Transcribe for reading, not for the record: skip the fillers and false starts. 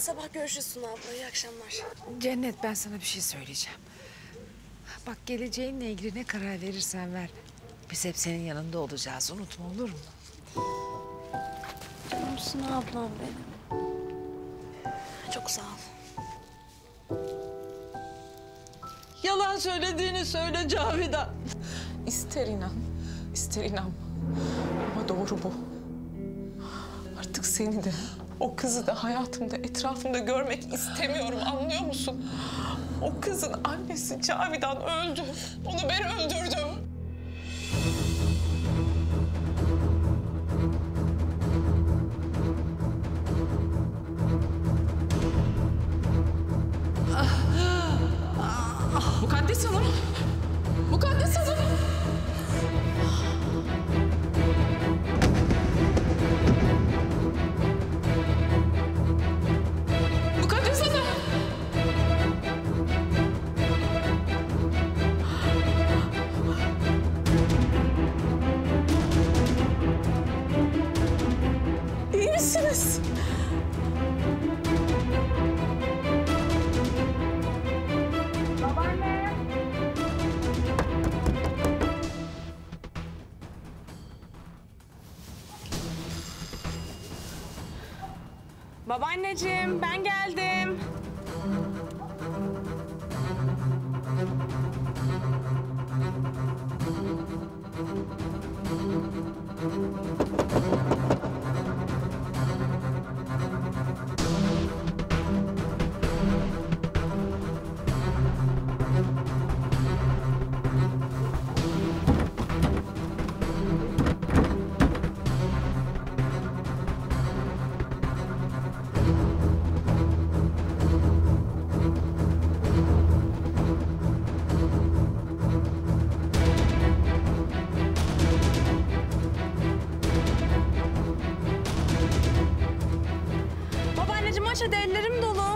sabah görüşürüz Suna abla. İyi akşamlar. Cennet, ben sana bir şey söyleyeceğim. Bak, geleceğinle ilgili ne karar verirsen ver. Biz hep senin yanında olacağız. Unutma, olur mu? Canım Suna ablam benim. Çok sağ ol. Yalan söylediğini söyle Cavidan. İster inan, ister inanma. Ama doğru bu. Artık seni de, o kızı da hayatımda, etrafımda görmek istemiyorum, anlıyor musun? O kızın annesi Cavidan öldü. Onu ben öldürdüm. Mukaddes Hanım! Mukaddes Hanım! Mukaddes Hanım! İyi misiniz? Babaanneciğim, ben geldim. Babaanneciğim, aç hadi, ellerim dolu.